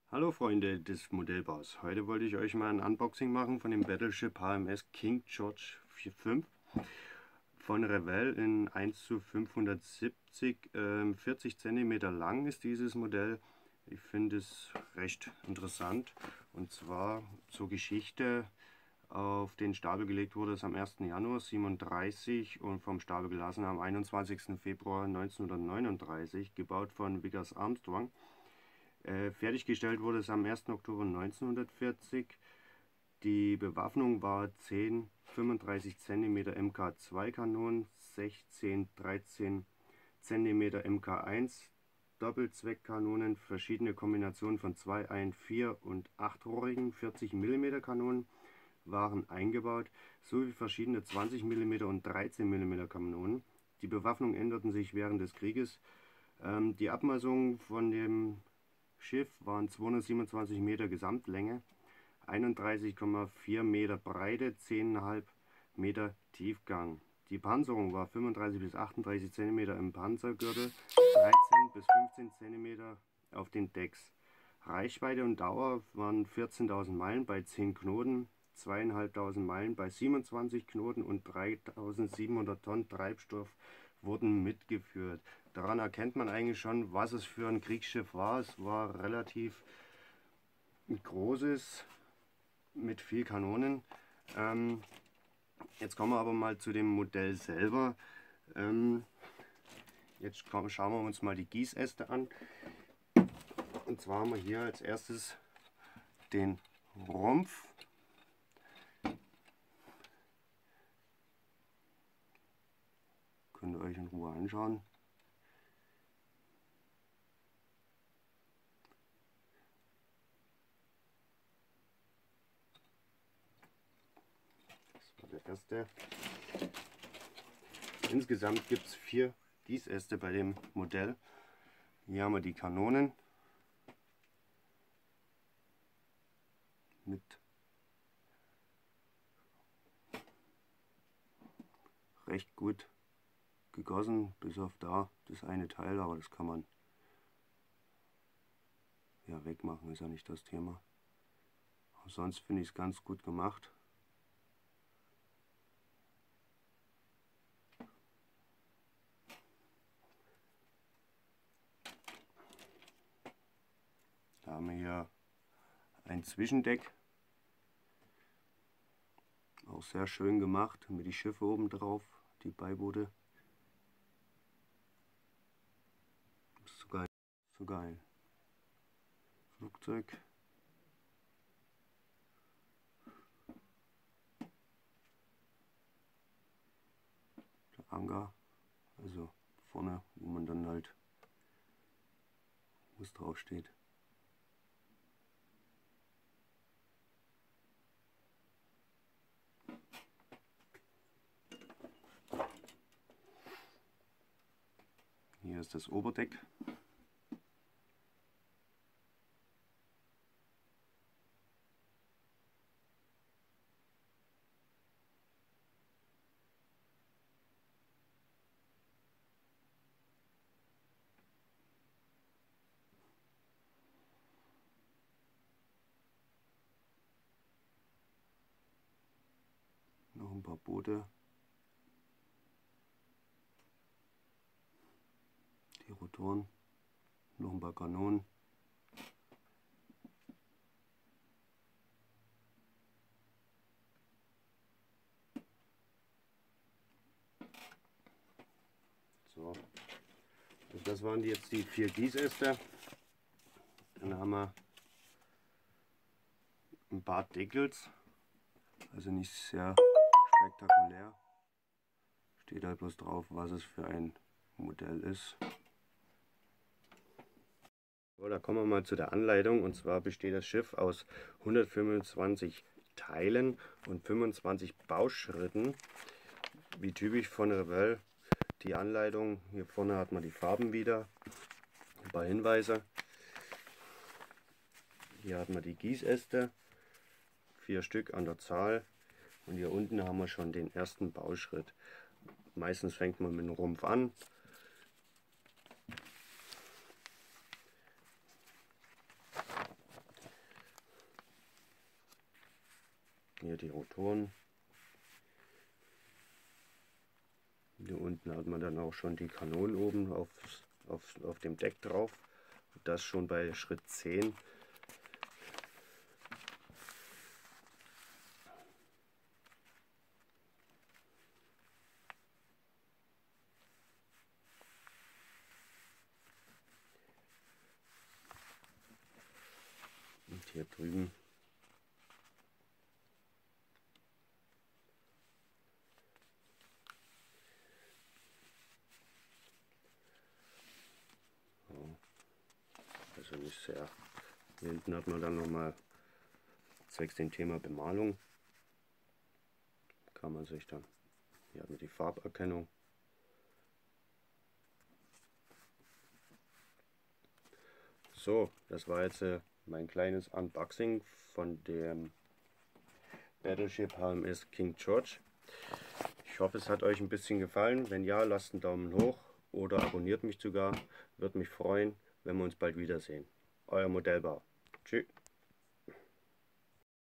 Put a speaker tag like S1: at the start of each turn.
S1: Hallo Freunde des Modellbaus. Heute wollte ich euch mal ein Unboxing machen von dem Battleship HMS King George V von Revell in 1:570. 40 cm lang ist dieses Modell. Ich finde es recht interessant, und zwar zur Geschichte. Auf den Stapel gelegt wurde es am 1. Januar 37 und vom Stapel gelassen am 21. Februar 1939, gebaut von Vickers Armstrong. Fertiggestellt wurde es am 1. Oktober 1940. Die Bewaffnung war 10 35 cm Mk2 Kanonen, 16 13 cm Mk1 Doppelzweckkanonen, verschiedene Kombinationen von 2, 1, 4 und 8-rohrigen 40 mm Kanonen waren eingebaut, sowie verschiedene 20 mm und 13 mm Kanonen. Die Bewaffnung änderten sich während des Krieges. Die Abmessungen von dem Schiff waren 227 Meter Gesamtlänge, 31,4 Meter Breite, 10,5 Meter Tiefgang. Die Panzerung war 35 bis 38 cm im Panzergürtel, 13 bis 15 cm auf den Decks. Reichweite und Dauer waren 14.000 Meilen bei 10 Knoten, 2.500 Meilen bei 27 Knoten und 3.700 Tonnen Treibstoff wurden mitgeführt. Daran erkennt man eigentlich schon, was es für ein Kriegsschiff war. Es war relativ ein großes mit viel Kanonen. Jetzt kommen wir aber mal zu dem Modell selber. Jetzt schauen wir uns mal die Gießäste an. Und zwar haben wir hier als erstes den Rumpf. Könnt ihr euch in Ruhe anschauen. Das war der erste. Insgesamt gibt es 4 Gießäste bei dem Modell. Hier haben wir die Kanonen mit recht gut gegossen, bis auf da das eine Teil, aber das kann man ja wegmachen, ist ja nicht das Thema. Aber sonst finde ich es ganz gut gemacht. Da haben wir hier ein Zwischendeck, auch sehr schön gemacht, mit die Schiffe oben drauf, die Beiboote. Ist so geil, so geil. Flugzeug. Der Anker, also vorne, wo man dann halt, wo es drauf steht. Hier ist das Oberdeck. Noch ein paar Boote. Die Rotoren. Noch ein paar Kanonen. So. Also das waren jetzt die 4 Gießäste. Dann haben wir ein paar Deckels. Also nicht sehr spektakulär. Steht halt bloß drauf, was es für ein Modell ist. So, da kommen wir mal zu der Anleitung. Und zwar besteht das Schiff aus 125 Teilen und 25 Bauschritten. Wie typisch von Revell. Die Anleitung, hier vorne hat man die Farben wieder. Ein paar Hinweise. Hier hat man die Gießäste. 4 Stück an der Zahl. Und hier unten haben wir schon den ersten Bauschritt. Meistens fängt man mit dem Rumpf an. Hier die Rotoren. Hier unten hat man dann auch schon die Kanonen oben auf dem Deck drauf. Das schon bei Schritt 10. Und hier drüben also nicht sehr. Hier hinten hat man dann nochmal zwecks dem Thema Bemalung, kann man sich dann, hier hat man die Farberkennung. So, das war jetzt mein kleines Unboxing von dem Battleship HMS King George. Ich hoffe, es hat euch ein bisschen gefallen. Wenn ja, lasst einen Daumen hoch oder abonniert mich sogar. Würde mich freuen, wenn wir uns bald wiedersehen. Euer Modellbau. Tschüss.